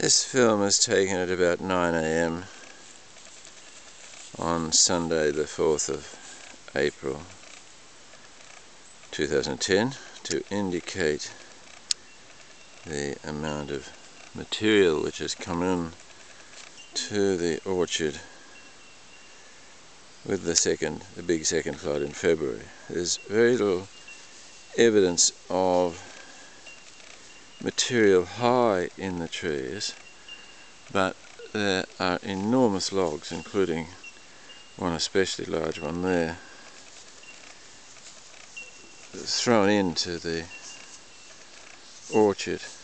This film was taken at about 9 AM on Sunday the 4th of April 2010 to indicate the amount of material which has come in to the orchard with the big second flood in February. There's very little evidence of material high in the trees, but there are enormous logs, including one especially large one there, thrown into the orchard